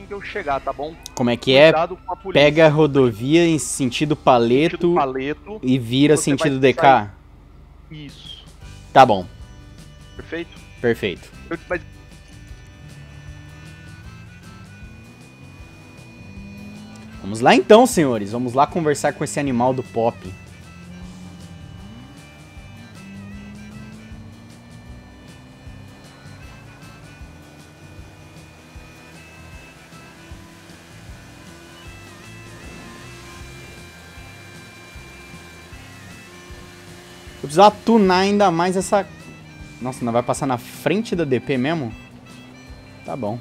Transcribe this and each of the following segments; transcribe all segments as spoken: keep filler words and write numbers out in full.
que eu chegar, tá bom? Como é que é? Cuidado com a polícia. Pega a rodovia em sentido Paleto, Sentido Paleto e vira você sentido vai D K. sair- Isso. Tá bom, Perfeito? perfeito. Eu, mas Vamos lá então, senhores. Vamos lá conversar com esse animal do pop. Eu precisava tunar ainda mais essa... Nossa, não vai passar na frente da D P mesmo? Tá bom.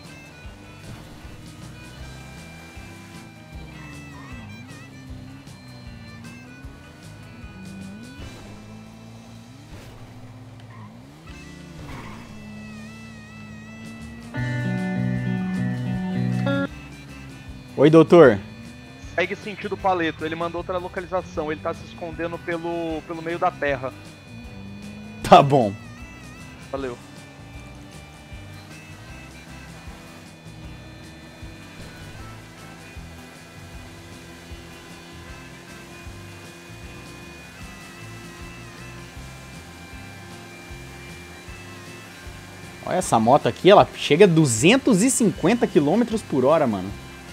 Oi, doutor. segue sentido Paleto. Ele mandou outra localização. Ele tá se escondendo pelo, pelo meio da terra. Tá bom. Valeu. Olha essa moto aqui, ela chega a duzentos e cinquenta quilômetros por hora, mano.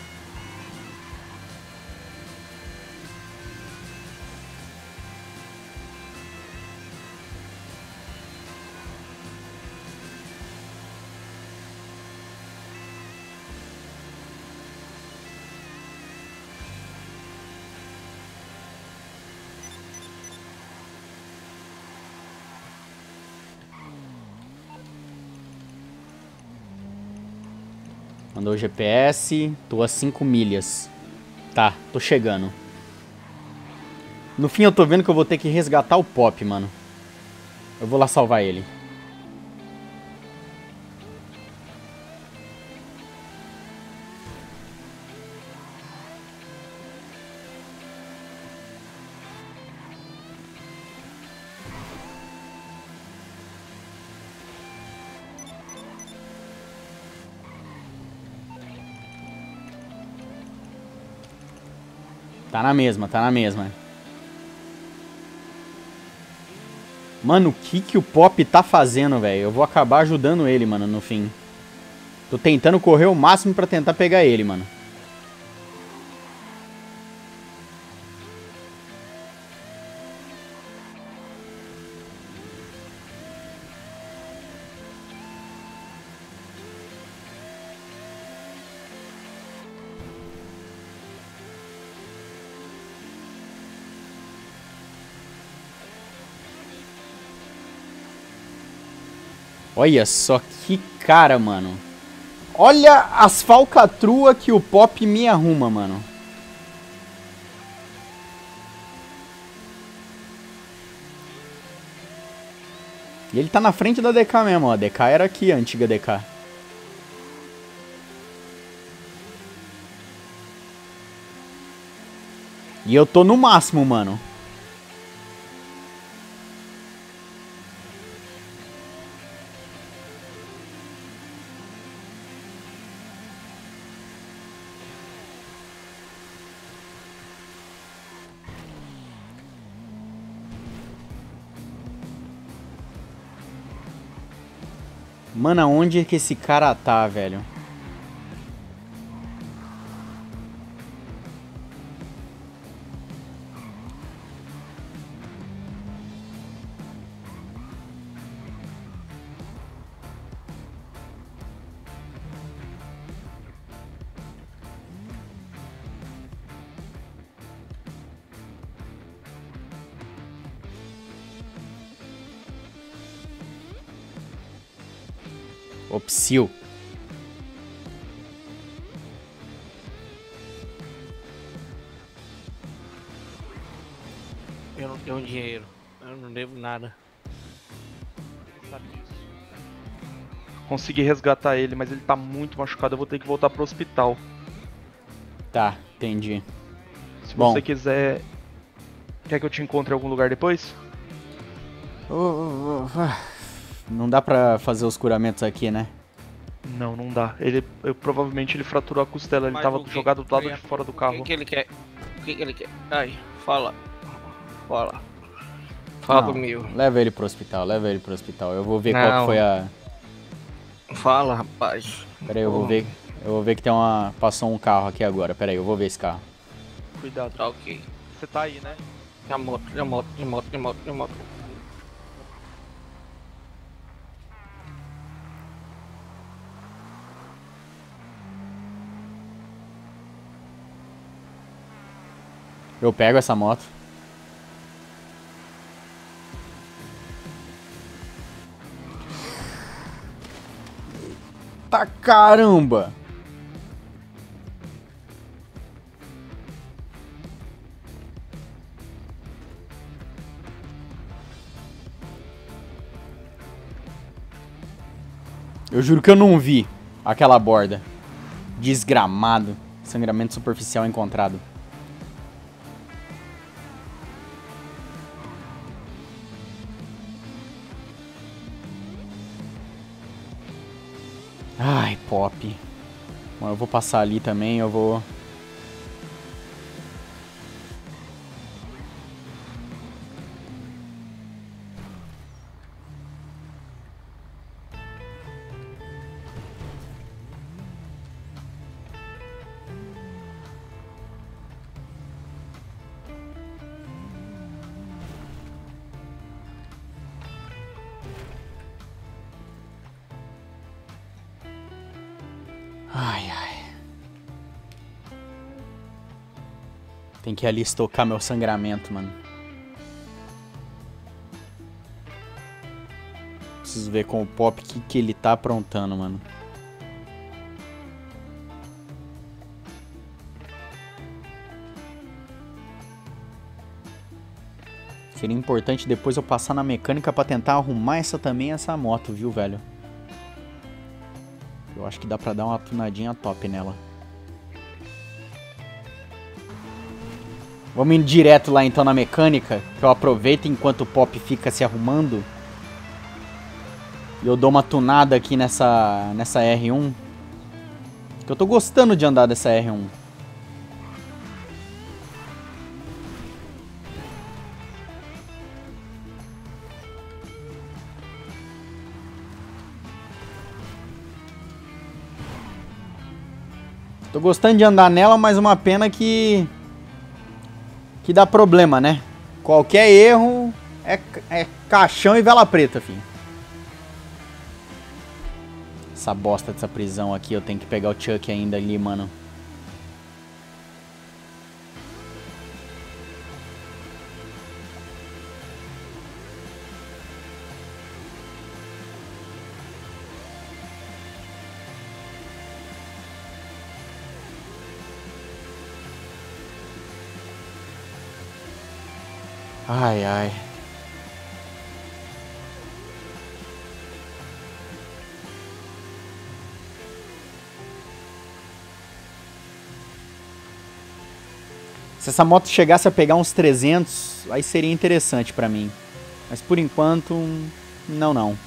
Mandou o G P S, tô a cinco milhas. Tá, tô chegando. No fim eu tô vendo que eu vou ter que resgatar o Pop, mano. Eu vou lá salvar ele. Tá na mesma, tá na mesma. Mano, o que que o Pop tá fazendo, velho? Eu vou acabar ajudando ele, mano, no fim. Tô tentando correr o máximo pra tentar pegar ele, mano. Olha só que cara, mano. Olha as falcatruas que o Pop me arruma, mano. E ele tá na frente da D K mesmo, ó. A D K era aqui, a antiga D K. E eu tô no máximo, mano. Mano, aonde é que esse cara tá, velho? Ô, psiu. Eu não tenho dinheiro. Eu não devo nada. Consegui resgatar ele, mas ele tá muito machucado. Eu vou ter que voltar pro hospital. Tá, entendi. Se Bom. você quiser... Quer que eu te encontre em algum lugar depois? Oh, oh, oh, ah. Não dá pra fazer os curamentos aqui, né? Não, não dá. Ele, eu, provavelmente ele fraturou a costela, ele Mas tava o que- jogado do lado eu ia- de fora do O carro. que, que ele quer? O que, que ele quer? Ai, fala. Fala. Fala Não, comigo. leva ele pro hospital, leva ele pro hospital. Eu vou ver qual Não. que foi a... Fala, rapaz. Pera aí, eu vou Pô, ver. Eu vou ver que tem uma... Passou um carro aqui agora. Pera aí, eu vou ver esse carro. Cuidado. Tá ok. Você tá aí, né? De moto, de moto, de moto, de moto, de moto. Eu pego essa moto. Tá caramba! Eu juro que eu não vi aquela borda. Desgramado. Sangramento superficial encontrado. Ai, Pop. Bom, eu vou passar ali também, eu vou... Ai, ai. Tem que ir ali estocar meu sangramento, mano. Preciso ver com o Pop o que, que ele tá aprontando, mano. Seria importante depois eu passar na mecânica pra tentar arrumar essa também, essa moto, viu, velho? Eu acho que dá pra dar uma tunadinha top nela. Vamos indo direto lá então na mecânica, que eu aproveito enquanto o Pop fica se arrumando. E eu dou uma tunada aqui nessa, nessa R um. Que eu tô gostando de andar dessa R um. Tô gostando de andar nela, mas uma pena que... Que dá problema, né? Qualquer erro é, é caixão e vela preta, filho. Essa bosta dessa prisão aqui, eu tenho que pegar o Chuck ainda ali, mano. Ai, ai. Se essa moto chegasse a pegar uns trezentos, aí seria interessante pra mim. Mas por enquanto, não, não.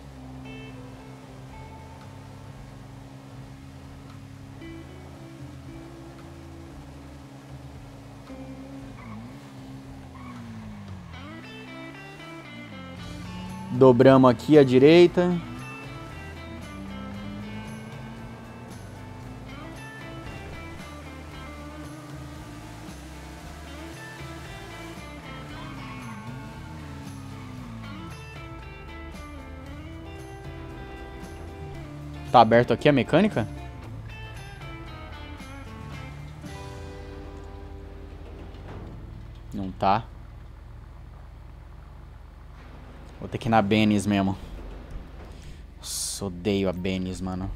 Dobramos aqui à direita. Tá aberto aqui a mecânica? Não tá. Vou ter que ir na Benny's mesmo. Nossa, odeio a Benny's, mano.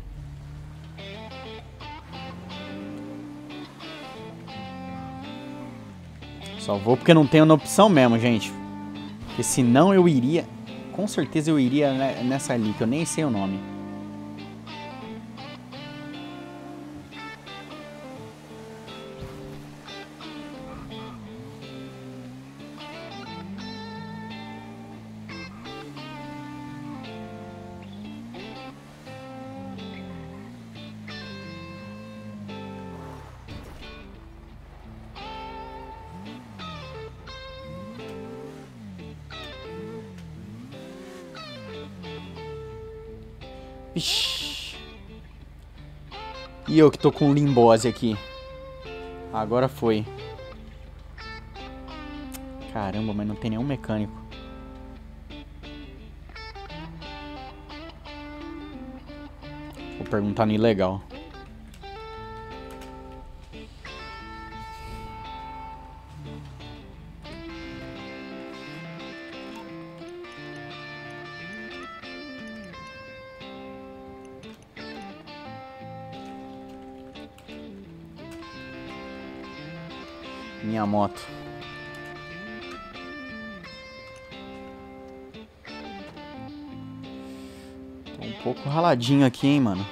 Só vou porque não tenho na opção mesmo, gente. Porque senão eu iria... Com certeza eu iria nessa ali, que eu nem sei o nome. Ixi. E eu que tô com limbose aqui. Agora foi. Caramba, mas não tem nenhum mecânico. Vou perguntar no ilegal. Minha moto. Tô um pouco raladinho aqui, hein, mano.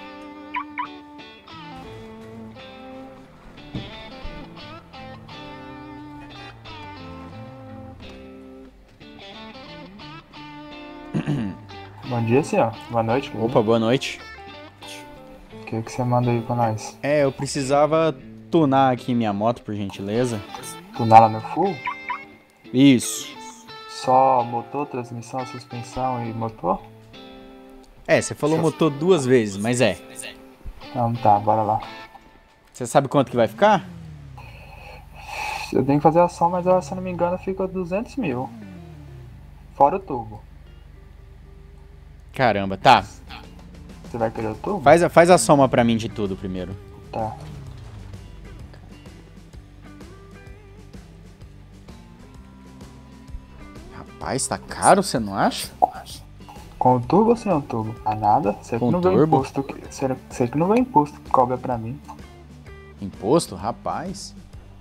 Bom dia, senhor. Boa noite. Opa, boa noite. O que, que você manda aí pra nós? É, eu precisava tunar aqui minha moto, por gentileza. Tunar lá no full? Isso. Só motor, transmissão, suspensão e motor? É, você falou motor duas vezes, mas é. Não, tá, bora lá. Você sabe quanto que vai ficar? Eu tenho que fazer a ação, mas ela, se eu não me engano, fica duzentos mil. Fora o turbo. Caramba, tá. Você vai querer o turbo? Faz a, faz a soma pra mim de tudo primeiro. Tá. Rapaz, tá caro, você não acha? Com o turbo ou sem o turbo? Ah, nada. Você que Com não vê turbo? imposto. que- Você você que não vê imposto que cobra pra mim. Imposto? Rapaz.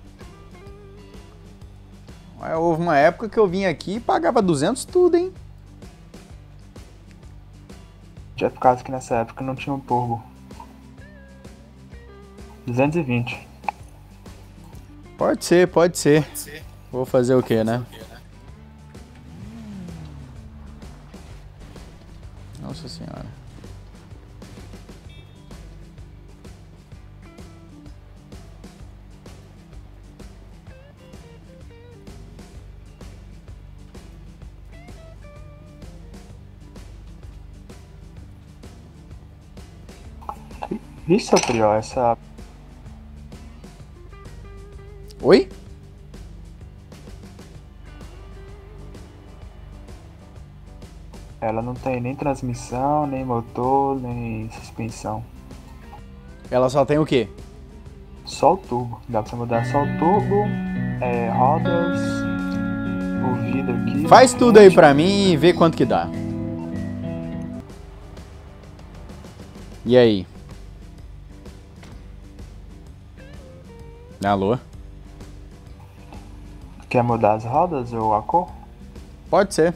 Ué, houve uma época que eu vim aqui e pagava duzentos tudo, hein? Já por causa que nessa época não tinha um turbo. duzentos e vinte. Pode ser, pode ser. Vou fazer o quê, né? Nossa senhora. Vixe, seu Prior, essa... Oi? Ela não tem nem transmissão, nem motor, nem suspensão. Ela só tem o quê? Só o turbo. Dá pra você mudar só o turbo, é, rodas, o vidro aqui. Faz tudo aí pra mim e vê quanto que dá. E aí? Alô? Quer mudar as rodas ou a cor? Pode ser.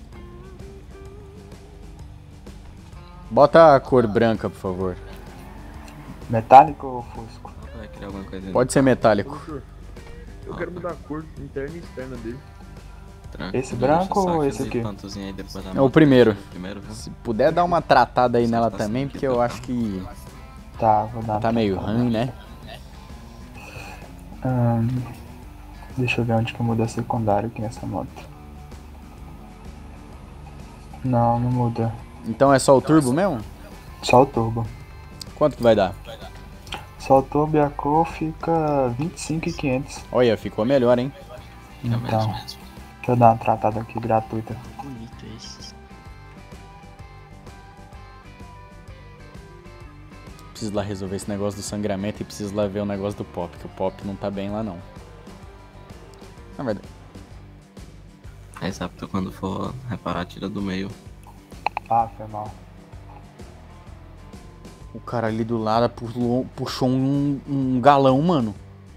Bota a cor branca, por favor. Metálico ou fusco? Vai criar alguma coisa. Pode ser metálico. Professor, eu quero mudar a cor interna e externa dele. Tranquilo, Esse branco deixa eu só ou esse aquele aqui? cantozinho aí depois da É o moto. primeiro. Primeiro, viu? Se puder dar uma tratada aí nela também, porque eu acho que Tá, vou dar. tá meio ruim, né? Hum, deixa eu ver onde que muda secundário aqui nessa moto. Não, não muda. Então é só o turbo mesmo? Só o turbo. Quanto que vai dar? Só o turbo e a cor fica vinte e cinco mil e quinhentos. Olha, ficou melhor, hein? Então, mesmo. deixa eu dar uma tratada aqui gratuita. Bonito esse. Preciso lá resolver esse negócio do sangramento e preciso lá ver o negócio do pop, que o pop não tá bem lá não. Na verdade. Aí sabe que quando for reparar, tira do meio. Ah, foi mal. O cara ali do lado pulou- puxou um, um galão, mano.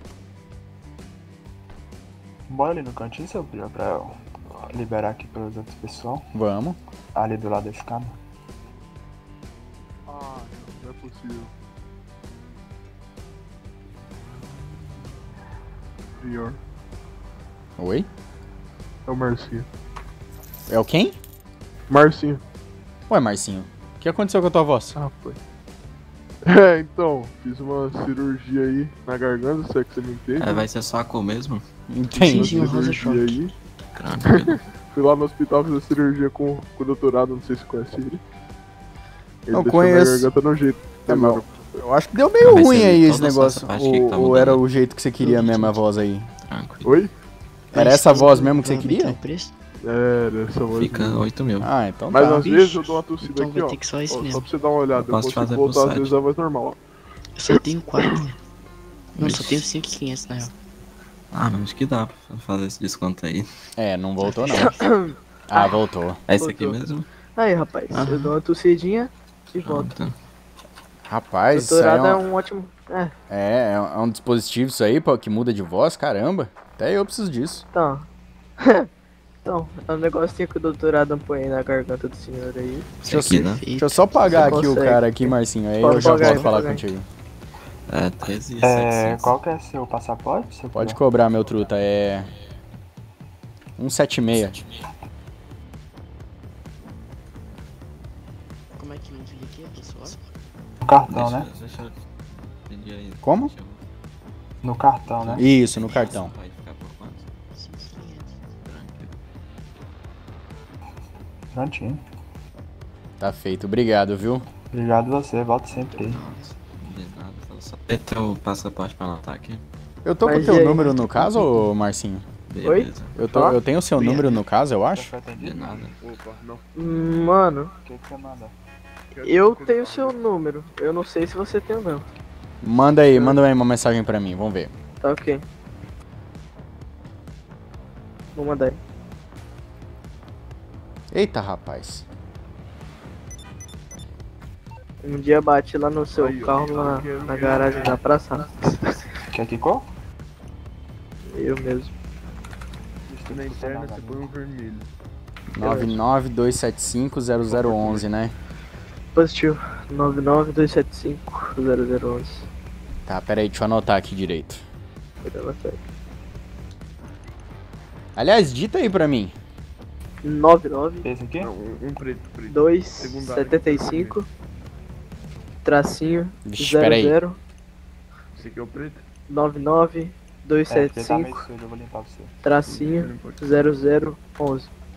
Bora ali no cantinho, seu Prior, pra eu liberar aqui para os outros pessoal. Vamos. Ali do lado da escada. Ah, não, não é possível. Pior. Oi? É o Marcinho. É o quem? Marcinho. Ué, Marcinho, o que aconteceu com a tua voz? Ah, foi. É, então, fiz uma cirurgia aí na garganta, se é que você me entende. É, vai ser só a cor mesmo? Entendi. Fiz uma cirurgia aí. Tranquilo. Fui lá no hospital, fiz a cirurgia com, com o doutorado, não sei se você conhece ele. Ele Não deixou conheço. na garganta no jeito. É, Agora, mas eu acho que deu meio Ah, vai ruim ser aí esse toda essa negócio. parte aqui que tá Ou, ou mudando. era o jeito que você queria mesmo, a voz aí? Tranquilo. Oi? Era Mas essa tem voz um- mesmo que você vai aumentar queria? o preço? É, essa voz. Fica mesmo. oito mil. Ah, então Mas tá. às Bicho, vezes eu dou uma tossida então aqui, vai ó. ter que só isso Ó, Só mesmo. pra você dar uma olhada. Eu Eu posso consigo fazer voltar pro às site. vezes a voz normal. Eu só tenho quatro. Não, só Vixe. tenho cinco mil e quinhentos na real. Ah, mas acho que dá pra fazer esse desconto aí. É, não voltou não. Ah, voltou. É esse aqui Voltou. mesmo? Aí, rapaz, Aham. eu dou uma tossidinha e volto. Pronto. Rapaz, isso aí é Doutorado é um, um ótimo. É, é, é um dispositivo isso aí, pô, que muda de voz, caramba. Até eu preciso disso. então. Então, é um negocinho que o doutorado põe aí na garganta do senhor aí. Esse aqui, né? Deixa eu só pagar Você aqui o consegue. cara aqui, Marcinho, aí Pode eu já pagar aí, volto falar pagar aí. contigo. É, treze e É, setecentos. qual que é seu passaporte? Seu Pode filho? cobrar, meu truta, é... cento e setenta e seis. Como é que me envia aqui, pessoal? No cartão, Deixa, né? deixa eu pedir aí. Como? Deixa eu- No cartão, né? Isso, no cartão. Pode ficar por quanto? cinco mil e quinhentos. Tranquilo. Prontinho. Tá feito, obrigado, viu? Obrigado você, volta sempre aí. De nada, fala só. Tem teu passaporte pra anotar aqui? Eu tô com o Mas teu e aí? número no caso, ô Marcinho? Beleza. Eu, tô, eu tenho o seu número no caso, eu Já acho? foi De atendido? nada. Opa, não. Hum, Mano, O que, que você manda? eu tenho seu número. Eu não sei se você tem ou não. Manda aí, manda aí uma mensagem pra mim, vamos ver. Tá ok. Vou mandar aí. Eita, rapaz. Um dia bate lá no seu Aí, ó. carro na, na garagem da praça. Quer que cor? Eu mesmo. Isso na interna você põe um vermelho. nove nove dois sete cinco zero zero um um, né? Positivo. nove nove dois sete cinco zero zero um um. Tá, pera aí, deixa eu anotar aqui direito. Aliás, dita aí pra mim. nove nove Esse aqui? Não, um, um preto, preto. dois Secundário. setenta e cinco tracinho Vixe, pera aí. zero zero Esse aqui é o preto? nove nove dois É, sete porque tá meio cinco sujo, eu vou limpar pra você. tracinho zero zero um um.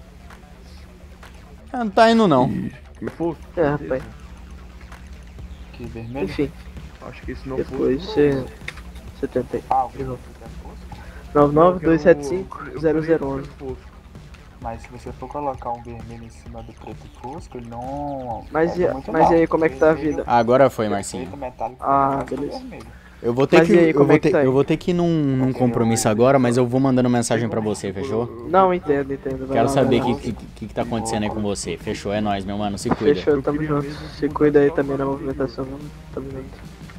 Ah, não tá indo não. Que for? É, rapaz. Que vermelho? Enfim, Acho que esse não depois for. você você tenta aí. Ah, o De que novo. é fosco? nove nove dois Eu quero sete cinco o- eu zero queria zero um um. o fosco. Mas se você for colocar um vermelho em cima do preto fosco, ele não. Mas pega e- muito mas não. e aí, como é que tá a Vermelho- vida? Agora foi, Marcinho. Preto metálico Ah, é mais que o beleza. vermelho. Eu vou ter Mas que e aí, eu como vou é que ter, tá aí? eu vou ter que ir num, num compromisso agora, mas eu vou mandando mensagem pra você, fechou? Não, entendo, entendo. vai Quero lá, saber vai o lá. que, que, que, que tá acontecendo aí com você. Fechou, é nóis, meu mano, se cuida. Fechou, tamo junto. Se cuida aí também na movimentação. Tamo junto.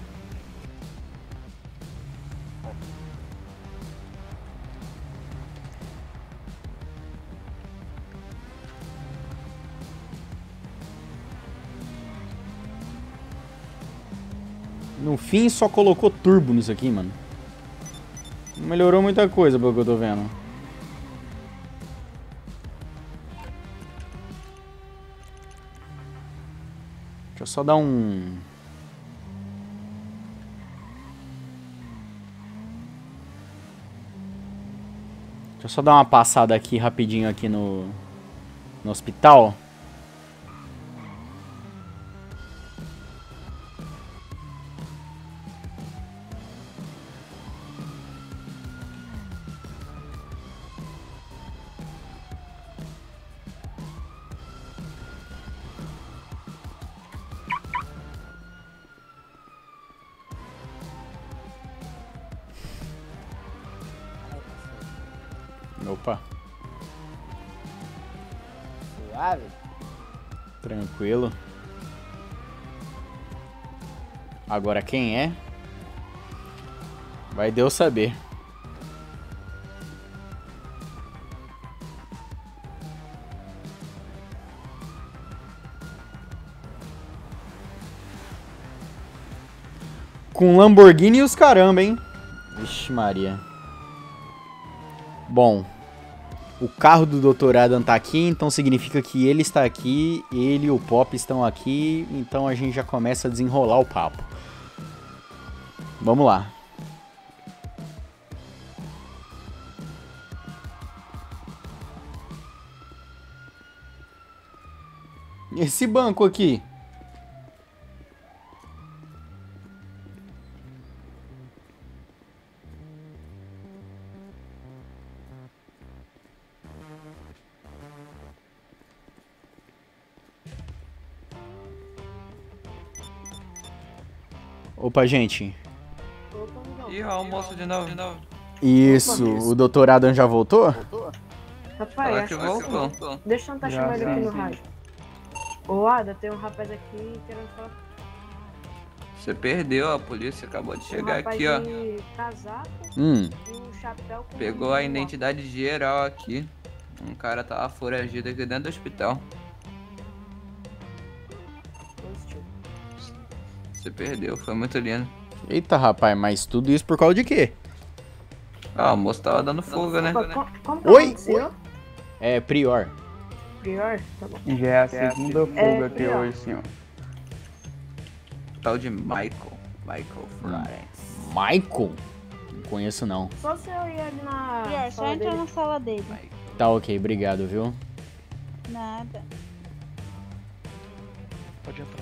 No fim, só colocou turbo nisso aqui, mano. Não melhorou muita coisa, pelo que eu tô vendo. Deixa eu só dar um... Deixa eu só dar uma passada aqui rapidinho aqui no, no hospital. Opa. Suave. Tranquilo. Agora quem é? Vai Deus saber. Com Lamborghini e os caramba, hein? Vixe Maria. Bom, o carro do doutor Adam tá aqui, então significa que ele está aqui, ele e o Pop estão aqui, então a gente já começa a desenrolar o papo. Vamos lá. Esse banco aqui. Opa, gente. Ih, ó, almoço de novo, de novo. Isso, o doutor Adam já voltou? Rapaz, Ela acho que que voltou. sim. Deixa eu tentar Já, chamar ele aqui sim, no sim. rádio. Ô, Ada, tem um rapaz aqui querendo falar Você perdeu, a polícia acabou de com um chegar rapaz aqui, ó. de casaco Hum, e um chapéu com Pegou um a óculos. identidade geral aqui. Um cara tava foragido aqui dentro do hospital. Positivo. Você perdeu, foi muito lindo. eita rapaz, mas tudo isso por causa de quê? Ah, o moço tava dando fuga, né? Opa, co- como que é o Oi? nome do senhor? É, Prior. Prior? Tá bom. Já é a segunda fuga É, até ó. hoje, senhor. Tal de Michael. Michael Florence. Michael? Não conheço não. Só o senhor ir ali na Pior, só sala entra dele. na sala dele. Tá ok, obrigado, viu? Nada. Pode entrar.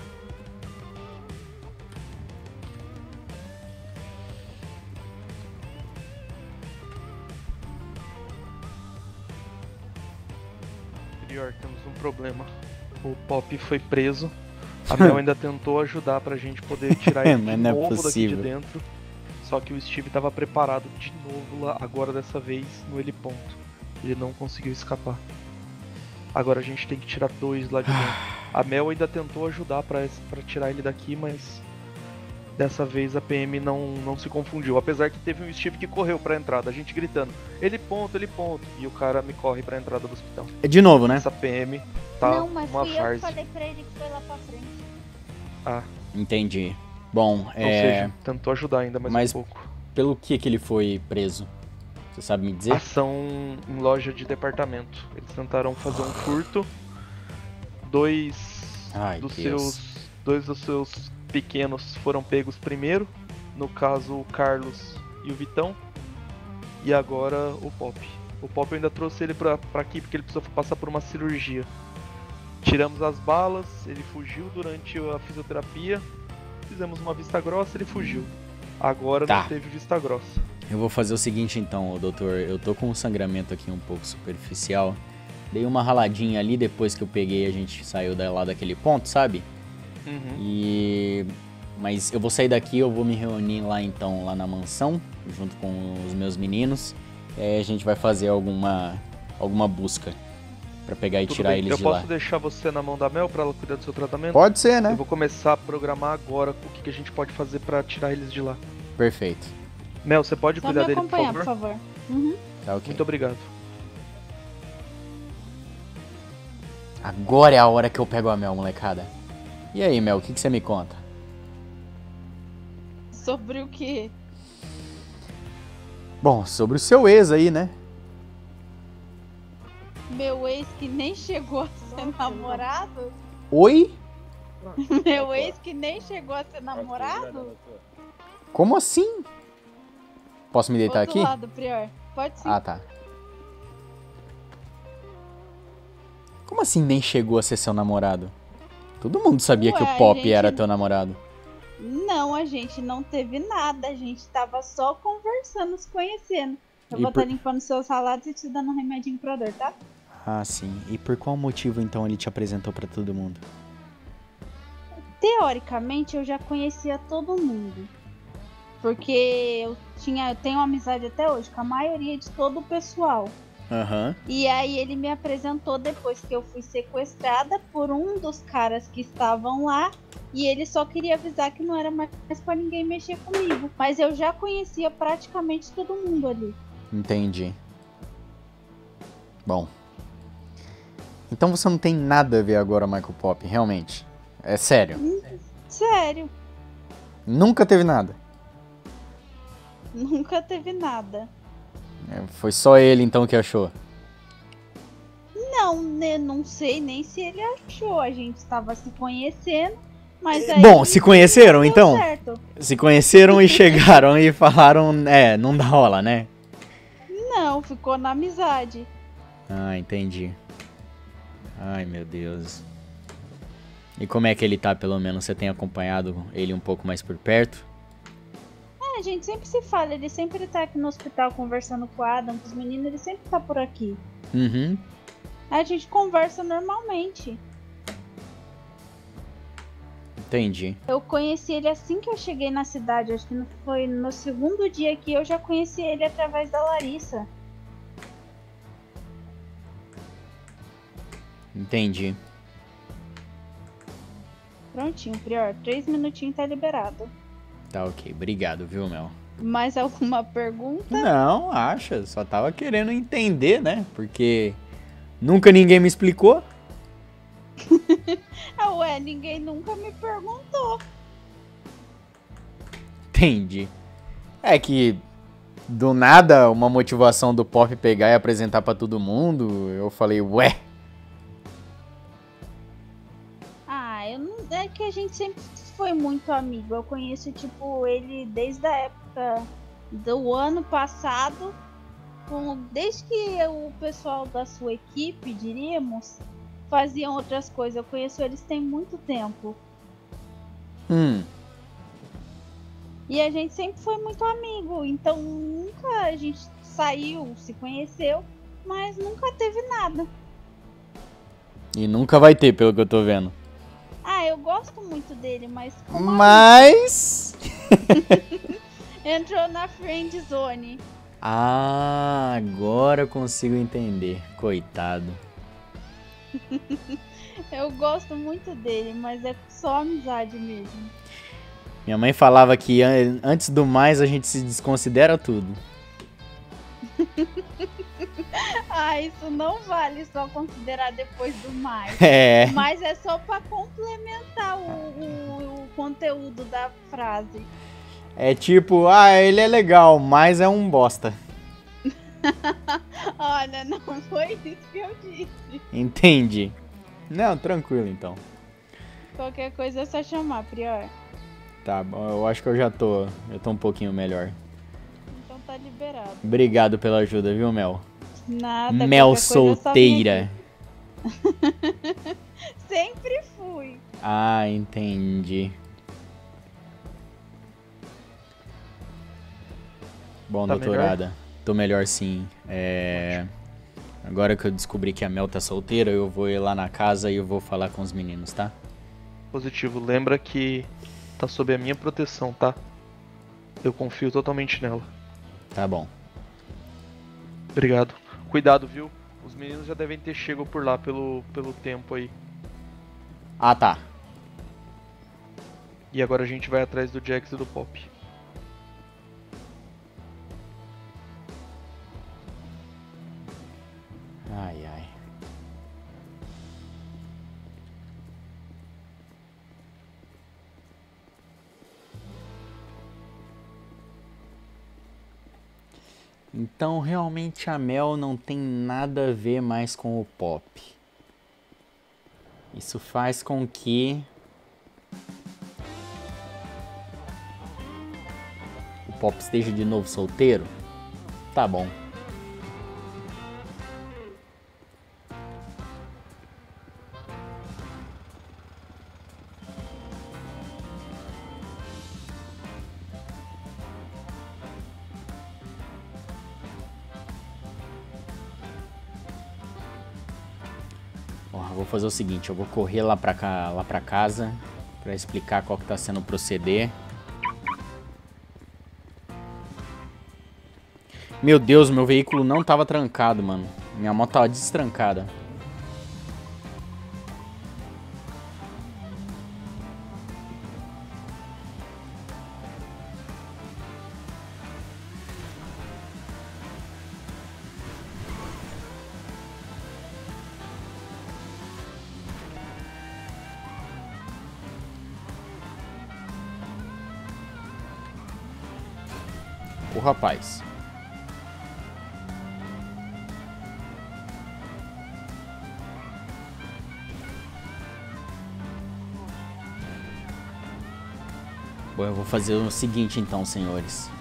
Prior, temos um problema. O Pop foi preso. A Mel ainda tentou ajudar pra gente poder tirar ele de Mas não é novo daqui de possível. dentro. Só que o Steve tava preparado de novo lá, agora dessa vez no heliponto. Ele não conseguiu escapar. Agora a gente tem que tirar dois lá de dentro. A Mel ainda tentou ajudar pra, pra tirar ele daqui, mas dessa vez a P M não, não se confundiu. Apesar que teve um Steve que correu pra entrada, a gente gritando, ele ponto, ele ponto. E o cara me corre pra entrada do hospital. É de novo, né? Essa P M tá não, mas uma fui eu que farsa. falei pra ele que foi lá pra frente. Ah, Entendi. Bom, ou é... seja, tentou ajudar ainda mais mas- um pouco. pelo que que ele foi preso? Você sabe me dizer? Ação em loja de departamento. Eles tentaram fazer um furto. Dois Ai, dos Deus. seus dois dos seus pequenos foram pegos primeiro, no caso o Carlos e o Vitão, e agora o Pop. O Pop eu ainda trouxe ele pra, pra aqui porque ele precisou passar por uma cirurgia. Tiramos as balas, ele fugiu durante a fisioterapia, fizemos uma vista grossa, ele fugiu. Agora Tá. não teve vista grossa. Eu vou fazer o seguinte então, doutor. Eu tô com um sangramento aqui um pouco superficial. Dei uma raladinha ali depois que eu peguei, a gente saiu da- lá daquele ponto, sabe? Uhum. E... Mas eu vou sair daqui, eu vou me reunir lá então, lá na mansão, junto com os meus meninos. E aí a gente vai fazer alguma, alguma busca pra pegar e Tudo tirar bem. eles Eu de posso lá. deixar você na mão da Mel pra ela cuidar do seu tratamento? Pode ser, Eu né? vou começar a programar agora o que, que a gente pode fazer pra tirar eles de lá. Perfeito. Mel, você pode Só cuidar me dele, por acompanhar, favor? por favor. Uhum. Tá ok. Muito obrigado. Agora é a hora que eu pego a Mel, molecada. E aí, Mel, o que, que você me conta? Sobre o quê? Bom, sobre o seu ex aí, né? Meu ex que nem chegou a ser namorado? Oi? Meu ex que nem chegou a ser namorado? Como assim? Posso me deitar Outro aqui? lado, Prior. Pode sim. Ah, tá. Como assim nem chegou a ser seu namorado? Todo mundo sabia Ué, que o a Pop gente- era teu namorado. Não, a gente não teve nada. A gente tava só conversando, se conhecendo. Eu E vou estar por- limpando seus ralados e te dando um remedinho pra dor, tá? Ah, sim. E por qual motivo então ele te apresentou pra todo mundo? Teoricamente, eu já conhecia todo mundo. Porque eu tinha, eu tenho amizade até hoje com a maioria de todo o pessoal. Aham. E aí ele me apresentou depois que eu fui sequestrada por um dos caras que estavam lá. E ele só queria avisar que não era mais pra ninguém mexer comigo. Mas eu já conhecia praticamente todo mundo ali. Entendi. Bom. Então você não tem nada a ver agora, Michael Pop, realmente. É sério. Sério, Nunca teve nada. nunca teve nada. É, foi só ele então que achou. Não, né, não sei nem se ele achou. A gente tava se conhecendo, mas aí Bom, se conheceram não deu então? certo. Se conheceram e chegaram e falaram, é, não dá rola, né? Não, ficou na amizade. Ah, entendi. Ai, meu Deus. E como é que ele tá, pelo menos? Você tem acompanhado ele um pouco mais por perto? É, a gente sempre se fala, ele sempre tá aqui no hospital conversando com o Adam, com os meninos, ele sempre tá por aqui. Uhum. A gente conversa normalmente. Entendi. Eu conheci ele assim que eu cheguei na cidade. Acho que foi no segundo dia que eu já conheci ele através da Larissa. Entendi. Prontinho, Prior. Três minutinhos tá liberado. Tá ok. Obrigado, viu, Mel? Mais alguma pergunta? Não, acha. Só tava querendo entender, né? Porque nunca ninguém me explicou. Ah, ué, ninguém nunca me perguntou. Entendi. É que do nada uma motivação do Pop pegar e apresentar pra todo mundo, eu falei, ué. Ah, eu não... é que a gente sempre foi muito amigo. Eu conheço, tipo, ele desde a época do ano passado. Com... Desde que o pessoal da sua equipe, diríamos, faziam outras coisas. Eu conheço eles tem muito tempo. Hum. E a gente sempre foi muito amigo. Então nunca a gente saiu, se conheceu, mas nunca teve nada. E nunca vai ter, pelo que eu tô vendo. Ah, eu gosto muito dele, mas... como Mas... entrou na friend zone. Ah, agora eu consigo entender. Coitado. Eu gosto muito dele, mas é só amizade mesmo. Minha mãe falava que an- antes do mais a gente se desconsidera tudo. Ah, isso não vale só considerar depois do mais. É. Mas é só pra complementar o, o, o conteúdo da frase. É tipo, ah, ele é legal, mas é um bosta. Olha, não foi isso que eu disse. Entendi. Não, tranquilo então. Qualquer coisa é só chamar, Prior. Tá bom, eu acho que eu já tô, eu tô um pouquinho melhor. Então tá liberado. Obrigado pela ajuda, viu, Mel? Nada. Mel qualquer coisa é só solteira. vir aqui. Sempre fui. Ah, entendi. Bom, Tá doutorada, melhor? tô melhor sim. É... Agora que eu descobri que a Mel tá solteira, eu vou ir lá na casa e eu vou falar com os meninos, tá? Positivo. Lembra que tá sob a minha proteção, tá? Eu confio totalmente nela. Tá bom. Obrigado. Cuidado, viu? Os meninos já devem ter chego por lá pelo, pelo tempo aí. Ah, tá. E agora a gente vai atrás do Jax e do Pop. Ai, ai. Então, realmente a Mel não tem nada a ver mais com o Pop. Isso faz com que o Pop esteja de novo solteiro? Tá bom. Vou fazer o seguinte, eu vou correr lá pra, cá, lá pra casa pra explicar qual que tá sendo o proceder. Meu Deus, meu veículo não tava trancado, mano. Minha moto tava destrancada. O rapaz. Bom, eu vou fazer o seguinte então, senhores.